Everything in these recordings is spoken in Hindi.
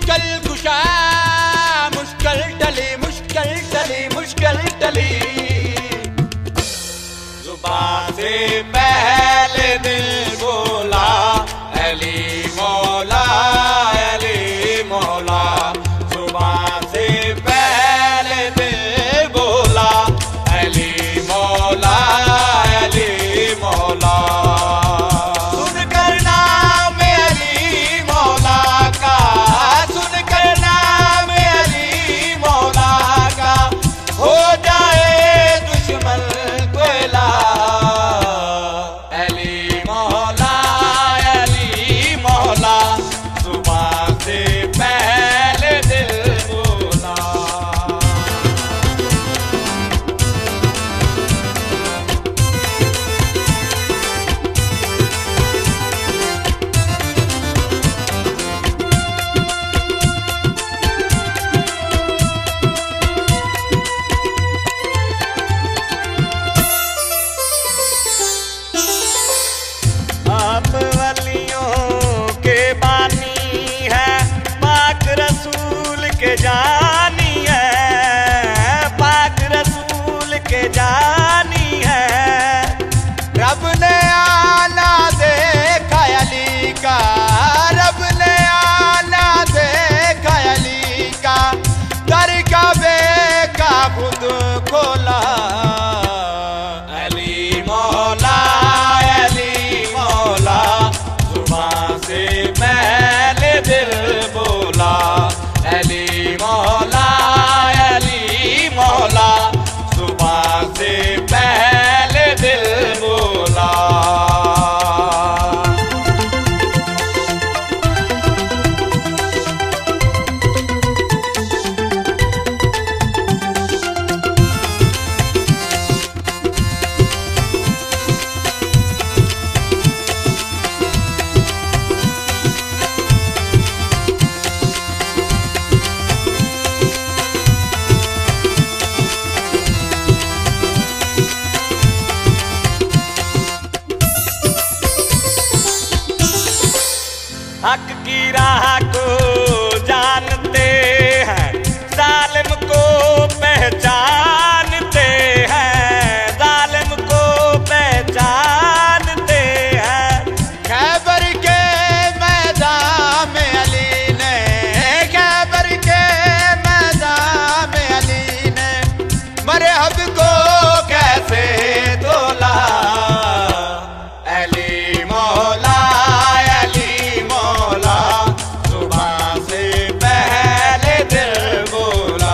मुश्किल कुशा, मुश्किल टली, मुश्किल टली, मुश्किल टली। जुबान से पहले दिल बोला अली मौला, अली मौला। जुबान से पहले दिल बोला अली मौला, अली मौला। सुनकर नाम अली मौला का, सुनकर नाम अली मौला का, हो जाए दुश्मन कोयला। अली मौला, अली मौला। जुबान से पहले दिल बोला। आप वलियों के बानी है, पाक रसूल के जानी है, पाक रसूल के जानी है। रब ने आला देखा अली का, रब ने आला देखा अली का, दर कबे का खुद खोला। अली मौला, अली मौला। जुबान से पहले दिल बोला अली मौला, अली मौला। जुबान से पहले दिल बोला। हक की राह को जानते हैं, जालिम को पहचानते हैं, जालिम को पहचानते हैं। खैबर के मैदान में अली ने, खैबर के मैदान में अली ने, मरहब को कैसे तोला। अली मौला, अली मौला। जुबान से पहले दिल बोला।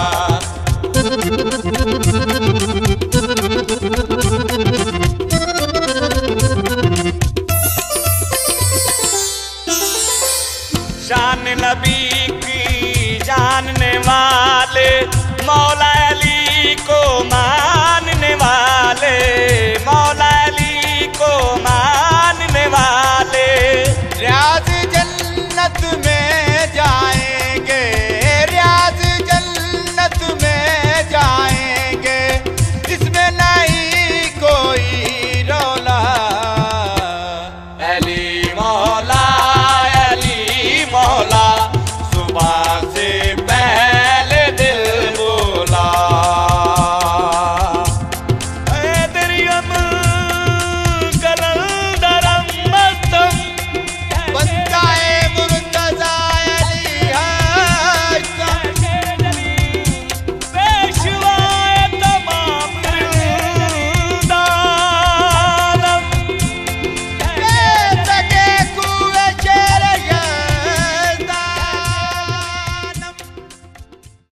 शान नबी की जानने वाले मौला